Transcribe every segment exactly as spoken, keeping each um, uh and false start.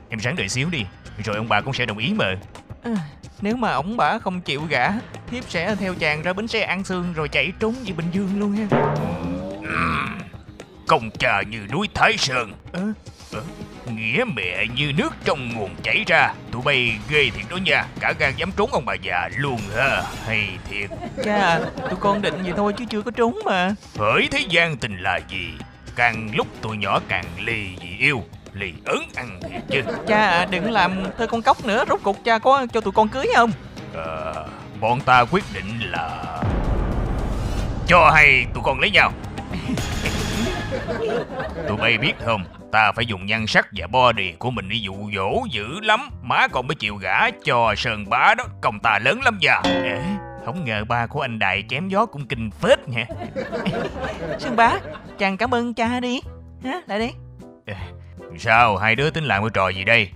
Em ráng đợi xíu đi, rồi ông bà cũng sẽ đồng ý mà. À, nếu mà ông bà không chịu gả, thiếp sẽ theo chàng ra bến xe An Sương rồi chạy trốn về Bình Dương luôn ha. uhm, Công cha như núi Thái Sơn, à, à, nghĩa mẹ như nước trong nguồn chảy ra. Tụi bay ghê thiệt đó nha, cả gan dám trốn ông bà già luôn ha. Hay thiệt. Cha à, tụi con định vậy thôi chứ chưa có trốn mà. Bởi thế gian tình là gì, càng lúc tụi nhỏ càng ly vì yêu, lì ớn ăn thiệt chứ. Cha à, đừng làm thơ con cóc nữa. Rốt cuộc cha có cho tụi con cưới không? à, Bọn ta quyết định là cho hay tụi con lấy nhau. Tụi bay biết không, ta phải dùng nhan sắc và body của mình đi dụ dỗ dữ lắm. Má còn mới chịu gả cho Sơn Bá đó, công ta lớn lắm nha. Ê, không ngờ ba của anh Đại chém gió cũng kinh phết nha. Sơn Bá, chàng cảm ơn cha đi. Hả, lại đi. Sao, hai đứa tính làm cái trò gì đây?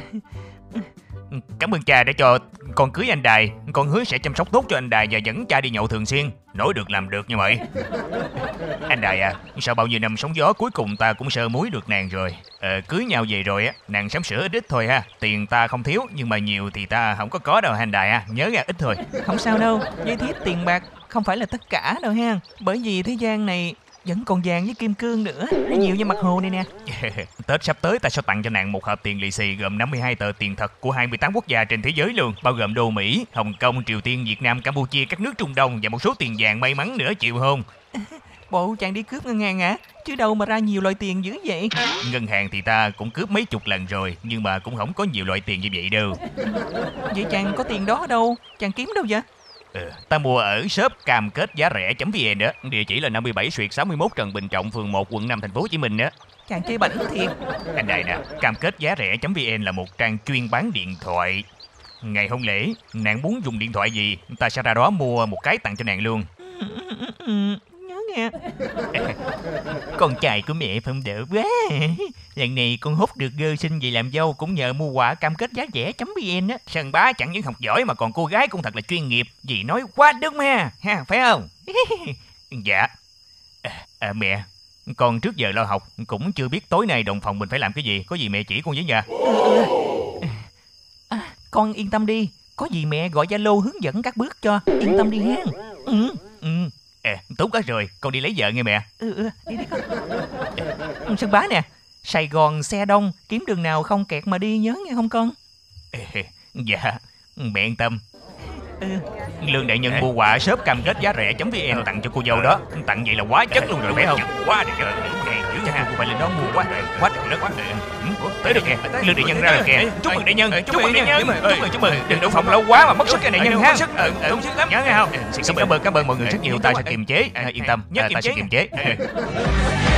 Cảm ơn cha đã cho con cưới anh Đài. Con hứa sẽ chăm sóc tốt cho anh Đài và dẫn cha đi nhậu thường xuyên. Nói được làm được như vậy. Anh Đài à, sau bao nhiêu năm sóng gió cuối cùng ta cũng sơ muối được nàng rồi. ờ, Cưới nhau về rồi á, nàng sắm sửa ít ít thôi ha. Tiền ta không thiếu, nhưng mà nhiều thì ta không có có đâu anh Đài à. Nhớ ra ít thôi. Không sao đâu, với thiếp tiền bạc không phải là tất cả đâu ha. Bởi vì thế gian này vẫn còn vàng với kim cương nữa. Nó nhiều như mặt hồ này nè. Tết sắp tới ta sẽ tặng cho nàng một hộp tiền lì xì gồm năm mươi hai tờ tiền thật của hai mươi tám quốc gia trên thế giới luôn, bao gồm đô Mỹ, Hồng Kông, Triều Tiên, Việt Nam, Campuchia, các nước Trung Đông và một số tiền vàng may mắn nữa, chịu không? Bộ chàng đi cướp ngân hàng à? Chứ đâu mà ra nhiều loại tiền dữ vậy. Ngân hàng thì ta cũng cướp mấy chục lần rồi, nhưng mà cũng không có nhiều loại tiền như vậy đâu. Vậy chàng có tiền đó ở đâu? Chàng kiếm đâu vậy? Ừ, ta mua ở shop cam kết giá rẻ .vn đó. Địa chỉ là năm mươi bảy xuyệt sáu mươi mốt Trần Bình Trọng, phường một, quận năm, thành phố Hồ Chí Minh đó. Chàng chơi bảnh thiệt. Anh Đại nè, cam kết giá rẻ .vn là một trang chuyên bán điện thoại. Ngày hôn lễ, nàng muốn dùng điện thoại gì, ta sẽ ra đó mua một cái tặng cho nàng luôn. Nhớ nghe. Con trai của mẹ phong đỡ quá. Lần này con hốt được gơ xin về làm dâu cũng nhờ mua quà cam kết giá rẻ.vn á. Sơn Bá chẳng những học giỏi mà còn cô gái cũng thật là chuyên nghiệp. Dì nói quá đúng ha, ha phải không? Dạ. À, à, mẹ, con trước giờ lo học cũng chưa biết tối nay đồng phòng mình phải làm cái gì. Có gì mẹ chỉ con với nha. À, con yên tâm đi, có gì mẹ gọi Zalo hướng dẫn các bước cho. Yên tâm đi ha. Ừ. Ừ. À, tốt quá rồi, con đi lấy vợ nghe mẹ. Ừ, ừ, đi đi con. Sơn Bá nè, Sài Gòn xe đông, kiếm đường nào không kẹt mà đi nhớ nghe không con? Dạ, mẹ yên tâm. Ừ. Lương đại nhân mua quà shop cam kết giá rẻ.vn tặng cho cô dâu đó. Tặng vậy là quá chất luôn rồi phải không? Quá đẹp trời, dữ nha, cô phải lên đó mua quá quá trời quá trời. Tới được kìa, lương đại nhân ra rồi kìa. Chúc mừng đại nhân, chúc mừng đại nhân. Chúc mừng, chúc mừng. Đừng đậu phòng lâu quá mà mất sức cái đại nhân ha. Tốn sức lắm. Nhớ nghe không? Cảm ơn, cảm ơn mọi người rất nhiều, ta sẽ kiềm chế. Yên tâm, ta sẽ kiềm chế.